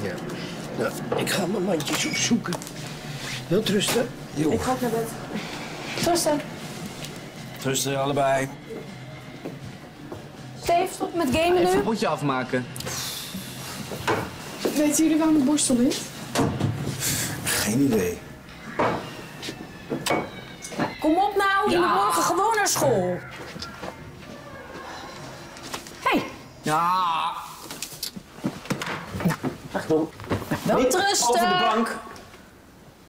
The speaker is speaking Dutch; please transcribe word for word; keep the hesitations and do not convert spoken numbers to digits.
ja. Nou, ik ga mijn mandjes opzoeken. Wilt rusten? Jo. Ik ga ook naar bed. Trusten. Trusten, allebei. Steve, stop met gamen nu. Even een potje afmaken. Weten jullie waar mijn borstel ligt? Geen idee. Kom op nou, je Ja. moet morgen gewoon naar school. Hé, hey, Ja. wel Niet trusten. over de bank.